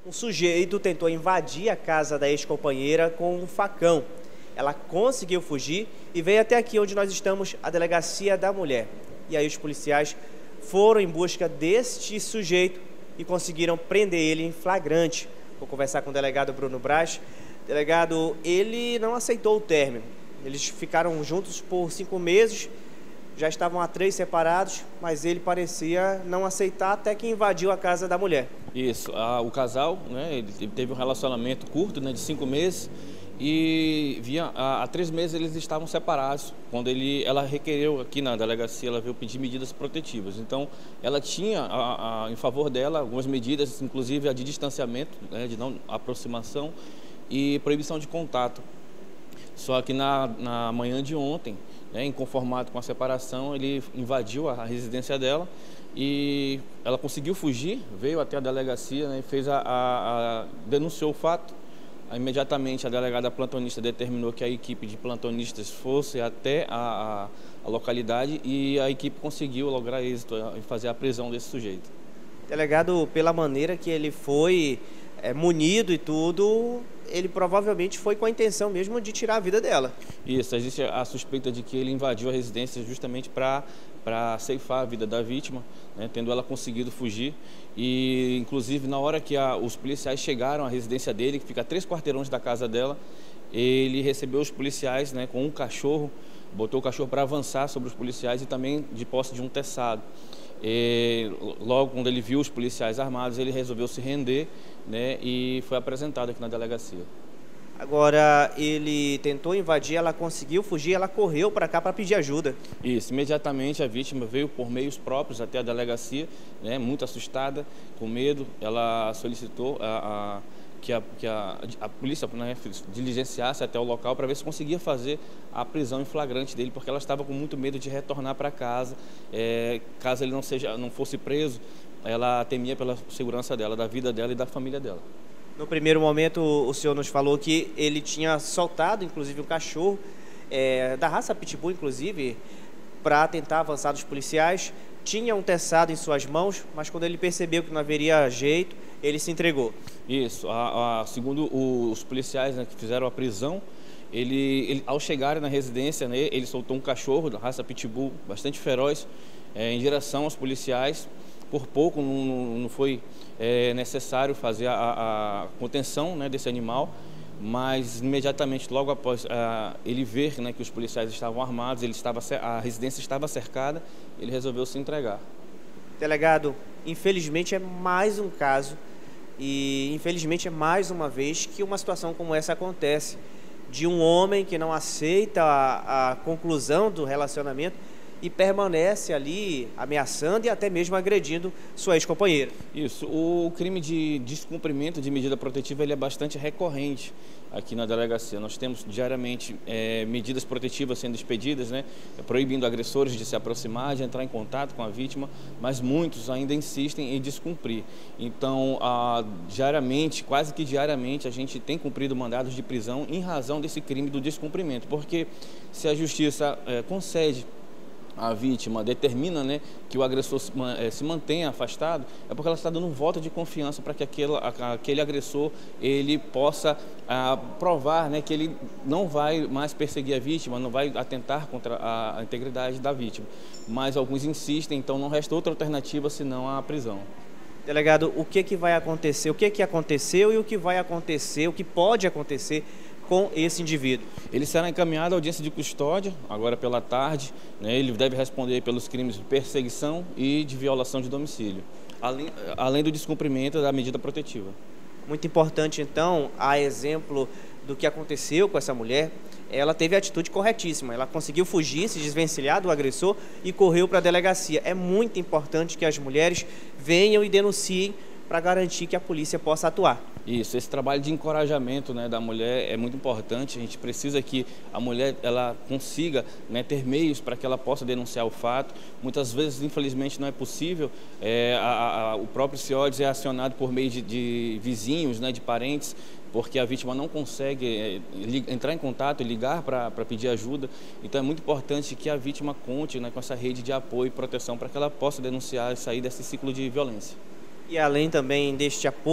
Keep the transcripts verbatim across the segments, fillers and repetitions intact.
Um sujeito tentou invadir a casa da ex-companheira com um facão. Ela conseguiu fugir e veio até aqui onde nós estamos, a Delegacia da Mulher. E aí os policiais foram em busca deste sujeito e conseguiram prender ele em flagrante. Vou conversar com o delegado Bruno Braz. Delegado, ele não aceitou o término. Eles ficaram juntos por cinco meses, já estavam há três separados, mas ele parecia não aceitar até que invadiu a casa da mulher. Isso, a, o casal, né, ele teve um relacionamento curto, né, de cinco meses, e via, há, há três meses eles estavam separados. Quando ele, ela requereu aqui na delegacia, ela veio pedir medidas protetivas. Então, ela tinha a, a, em favor dela algumas medidas, inclusive a de distanciamento, né, de não aproximação e proibição de contato. Só que na, na manhã de ontem, né, inconformado com a separação, ele invadiu a, a residência dela e ela conseguiu fugir, veio até a delegacia, né, e fez a, a, a, denunciou o fato. Imediatamente a delegada plantonista determinou que a equipe de plantonistas fosse até a, a, a localidade e a equipe conseguiu lograr êxito em fazer a prisão desse sujeito. Delegado, pela maneira que ele foi é, munido e tudo, ele provavelmente foi com a intenção mesmo de tirar a vida dela. Isso, existe a suspeita de que ele invadiu a residência justamente para para ceifar a vida da vítima, né, tendo ela conseguido fugir. E, inclusive, na hora que a, os policiais chegaram à residência dele, que fica a três quarteirões da casa dela, ele recebeu os policiais, né, com um cachorro, botou o cachorro para avançar sobre os policiais e também de posse de um teçado. E, logo, quando ele viu os policiais armados, ele resolveu se render, né, e foi apresentado aqui na delegacia. Agora, ele tentou invadir, ela conseguiu fugir, ela correu para cá para pedir ajuda. Isso, imediatamente a vítima veio por meios próprios até a delegacia, né, muito assustada, com medo. Ela solicitou a, a, que, a, que a, a polícia, né, diligenciasse até o local para ver se conseguia fazer a prisão em flagrante dele, porque ela estava com muito medo de retornar para casa, é, caso ele não, seja, não fosse preso. Ela temia pela segurança dela, da vida dela e da família dela. No primeiro momento, o senhor nos falou que ele tinha soltado, inclusive, um cachorro, é, da raça Pitbull, inclusive, para tentar avançar dos policiais. Tinha um teçado em suas mãos, mas quando ele percebeu que não haveria jeito, ele se entregou. Isso, a, a, segundo os policiais, né, que fizeram a prisão, ele, ele, ao chegarem na residência, né, ele soltou um cachorro da raça Pitbull, bastante feroz, é, em direção aos policiais. Por pouco não, não foi é, necessário fazer a, a contenção, né, desse animal, mas imediatamente, logo após a, ele ver, né, que os policiais estavam armados, ele estava, a residência estava cercada, ele resolveu se entregar. Delegado, infelizmente é mais um caso e infelizmente é mais uma vez que uma situação como essa acontece, de um homem que não aceita a, a conclusão do relacionamento e permanece ali ameaçando e até mesmo agredindo sua ex-companheira. Isso, o crime de descumprimento de medida protetiva ele é bastante recorrente aqui na delegacia. Nós temos diariamente é, medidas protetivas sendo expedidas, né, proibindo agressores de se aproximar, de entrar em contato com a vítima, mas muitos ainda insistem em descumprir. Então, a, diariamente, quase que diariamente, a gente tem cumprido mandados de prisão em razão desse crime do descumprimento, porque se a justiça é, concede a vítima, determina, né, que o agressor se, é, se mantenha afastado, é porque ela está dando um voto de confiança para que aquele, aquele agressor ele possa a, provar, né, que ele não vai mais perseguir a vítima, não vai atentar contra a, a integridade da vítima. Mas alguns insistem, então não resta outra alternativa senão a prisão. Delegado, o que, que vai acontecer, o que, que aconteceu e o que vai acontecer, o que pode acontecer com esse indivíduo? Ele será encaminhado à audiência de custódia, agora pela tarde, né? Ele deve responder pelos crimes de perseguição e de violação de domicílio, além, além do descumprimento da medida protetiva. Muito importante, então, a exemplo do que aconteceu com essa mulher, ela teve a atitude corretíssima, ela conseguiu fugir, se desvencilhar do agressor e correu para a delegacia. É muito importante que as mulheres venham e denunciem para garantir que a polícia possa atuar. Isso, esse trabalho de encorajamento, né, da mulher é muito importante. A gente precisa que a mulher ela consiga, né, ter meios para que ela possa denunciar o fato. Muitas vezes, infelizmente, não é possível. É, a, a, o próprio CIODES é acionado por meio de, de vizinhos, né, de parentes, porque a vítima não consegue é, entrar em contato e ligar para pedir ajuda. Então é muito importante que a vítima conte, né, com essa rede de apoio e proteção para que ela possa denunciar e sair desse ciclo de violência. E além também deste apoio,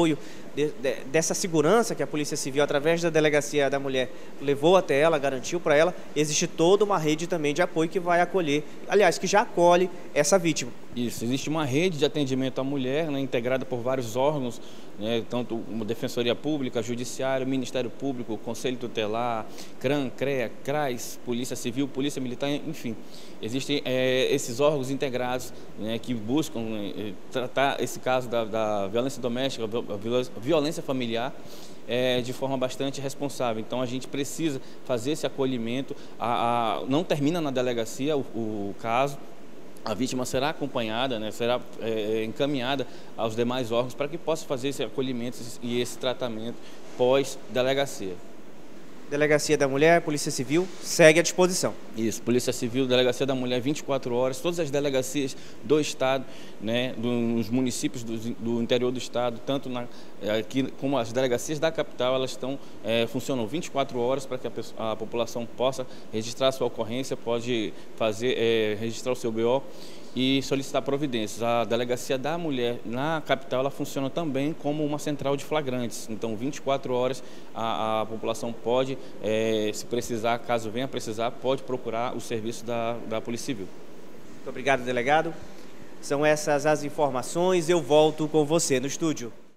de, de, dessa segurança que a Polícia Civil, através da Delegacia da Mulher, levou até ela, garantiu para ela, existe toda uma rede também de apoio que vai acolher, aliás, que já acolhe essa vítima. Isso, existe uma rede de atendimento à mulher, né, integrada por vários órgãos, né, tanto uma Defensoria Pública, Judiciário, Ministério Público, Conselho Tutelar, CRAM, CREA, CRAS, Polícia Civil, Polícia Militar, enfim. Existem é, esses órgãos integrados, né, que buscam é, tratar esse caso da, da violência doméstica, a violência familiar, é, de forma bastante responsável. Então a gente precisa fazer esse acolhimento, a, a, não termina na delegacia o, o caso. A vítima será acompanhada, né, será é, encaminhada aos demais órgãos para que possa fazer esse acolhimento e esse tratamento pós-delegacia. Delegacia da Mulher, Polícia Civil, segue à disposição. Isso, Polícia Civil, Delegacia da Mulher, vinte e quatro horas, todas as delegacias do Estado, né, dos municípios do, do interior do Estado, tanto na, aqui como as delegacias da capital, elas estão, é, funcionam vinte e quatro horas para que a, pessoa, a população possa registrar sua ocorrência, pode fazer, é, registrar o seu B O e solicitar providências. A Delegacia da Mulher na capital, ela funciona também como uma central de flagrantes. Então, vinte e quatro horas a, a população pode, é, se precisar, caso venha precisar, pode procurar o serviço da, da Polícia Civil. Muito obrigado, delegado. São essas as informações. Eu volto com você no estúdio.